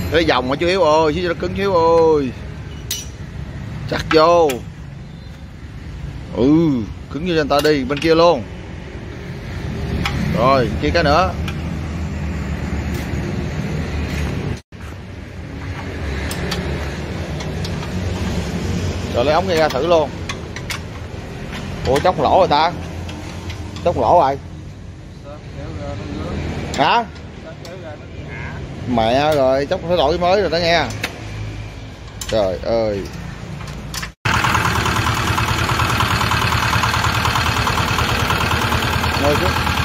Cái vòng mà chú Hiếu ơi, xíu cho nó cứng Hiếu ơi. Chắc vô. Cứng như cho người ta đi, bên kia luôn. Rồi, kia cái nữa. Rồi lấy ống này ra thử luôn. Ủa chốc lỗ rồi ta. Chốc lỗ rồi. Hả? Mẹ rồi, chốc phải đổi mới rồi đó nghe. Trời ơi. Ngồi xuống.